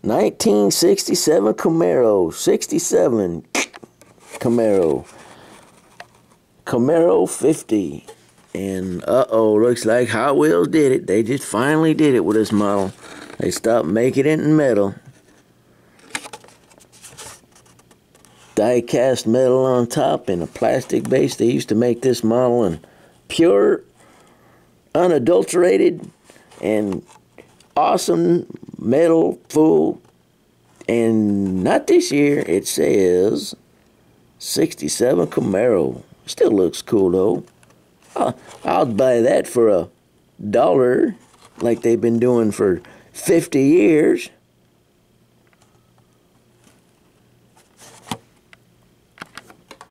1967 Camaro. 67 Camaro. Camaro 50. And uh-oh, looks like Hot Wheels did it. They just finally did it with this model. They stopped making it in metal. Die-cast metal on top and a plastic base. They used to make this model in pure, unadulterated, and awesome metal full. And not this year. It says 67 Camaro. Still looks cool though. I'll buy that for $1, like they've been doing for 50 years.